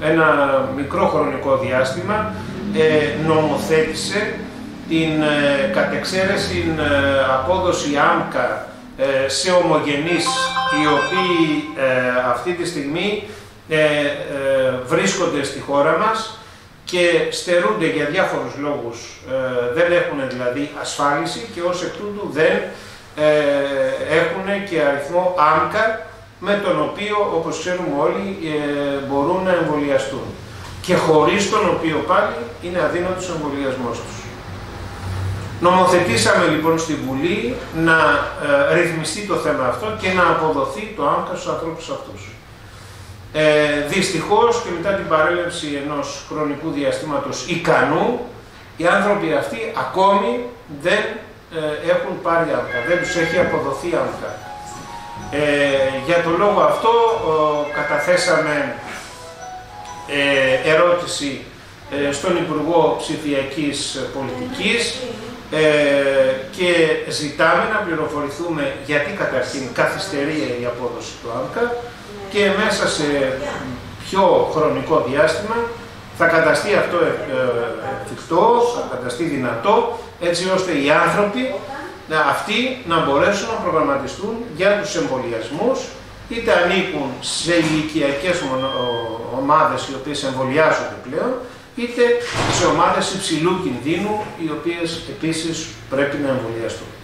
ένα μικρό χρονικό διάστημα νομοθέτησε την κατεξαίρεση απόδοση άμκα σε ομογενείς οι οποίοι αυτή τη στιγμή βρίσκονται στη χώρα μας και στερούνται για διάφορους λόγους, δεν έχουν δηλαδή ασφάλιση και ως εκ τούτου δεν έχουν και αριθμό άμκα με τον οποίο, όπως ξέρουμε όλοι, μπορούν να εμβολιαστούν και χωρίς τον οποίο πάλι είναι αδύνατος ο εμβολιασμός τους. Νομοθετήσαμε λοιπόν στη Βουλή να ρυθμιστεί το θέμα αυτό και να αποδοθεί το άμκα στους ανθρώπους αυτούς. Δυστυχώς και μετά την παρέλευση ενός χρονικού διαστήματος ικανού, οι άνθρωποι αυτοί ακόμη δεν έχουν πάρει άμκα, δεν τους έχει αποδοθεί άμκα. Για τον λόγο αυτό καταθέσαμε ερώτηση στον Υπουργό Ψηφιακής Πολιτικής και ζητάμε να πληροφορηθούμε γιατί καταρχήν καθυστερεί η απόδοση του άμκα και μέσα σε πιο χρονικό διάστημα θα καταστεί αυτό εφικτό, θα καταστεί δυνατό, έτσι ώστε οι άνθρωποι αυτοί να μπορέσουν να προγραμματιστούν για τους εμβολιασμούς, είτε ανήκουν σε ηλικιακές ομάδες οι οποίες εμβολιάζονται πλέον, είτε σε ομάδες υψηλού κινδύνου, οι οποίες επίσης πρέπει να εμβολιαστούν.